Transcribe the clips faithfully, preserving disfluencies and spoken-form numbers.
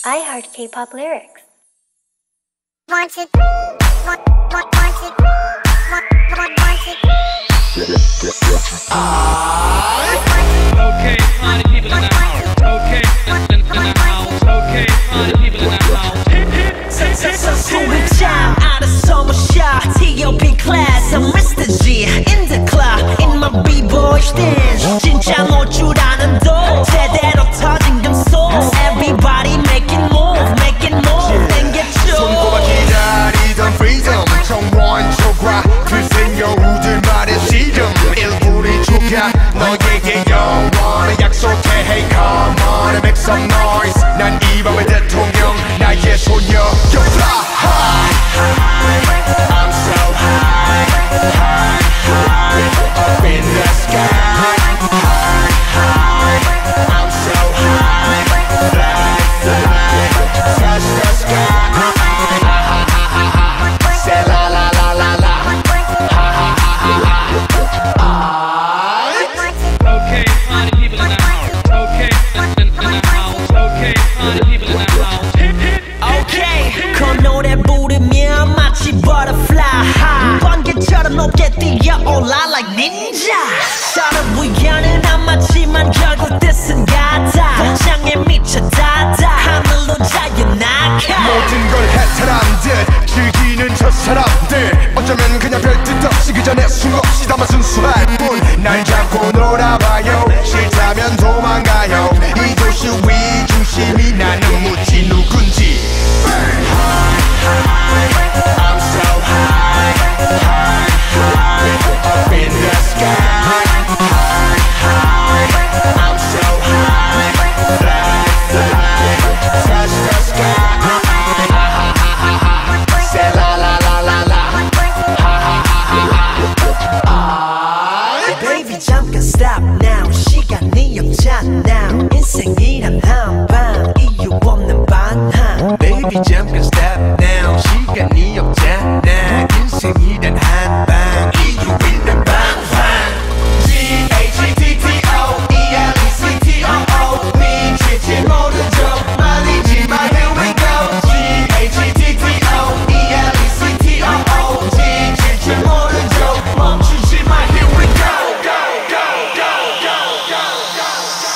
iHeart K-pop lyrics. One, two, three. One, one, one, two, three. One, one, one, two, three. Okay, party people in the house. Okay, in, in the house. Okay, party people in the house. 소극장 알아서 모셔 T O P class I'm Mister G in the club in my b-boy stance 진짜 못 줄 아는 도 제대로 터진 금속 Everybody making move making move 땡겼죠 손꼽아 기다리던 freedom 정원초과 글쓴 여우들 말의 시름 일부리 조각 너에게 영원히 약속해 Hey come on and make some noise 난 이 밤의 대통령 나의 소녀 You fly high I'm so high high high up in the sky high high I'm so high fly fly touch the sky say la la la la la ha ha ha ha ha Okay, party people in the house. Okay, in, in, in the house. Okay, party people in the house. Okay 그 노래 부르면 마치 butterfly high 번개처럼 높게 뛰어올라 like ninja 서로 우연은 안 맞지만 결국 뜻은 같아 복장에 미쳐 닿아 하늘로 자유 낙하 모든 걸 해탈한 듯 즐기는 저 사람들 어쩌면 그냥 별뜻 없이 그 전에 숨없이 담아 순수할 뿐 날 잡고 놀아봐요 싫다면 도망가요 이 도시 위 중심이 나는 묻지 누군지 I'm so high, high, high up in the sky high, high I'm so high, fly, fly touch the sky say la la la la la ha ha ha ha Baby 잠깐 stop now 시간이 없잖아 인생이란 한방 이유 없는 반항 Baby 잠깐 stop now 시간이 없잖아 인생이란 한방 이유 있는 방방 G H D T O E L E C T O O 미칠지 모른 척 말리지 마 here we go G H D T O E L E C T O O 지칠지 모른 척 멈추지 마 here we go go go go go go go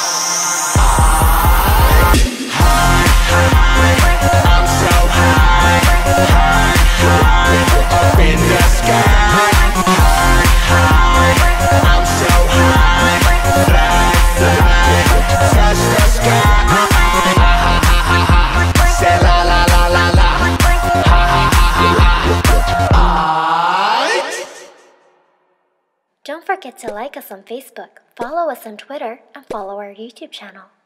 I'm so high, high, high up in the sky high, high I'm so high, fly, fly touch the sky say la la la la la ha ha ha ha Don't forget to like us on Facebook, follow us on Twitter, and follow our YouTube channel.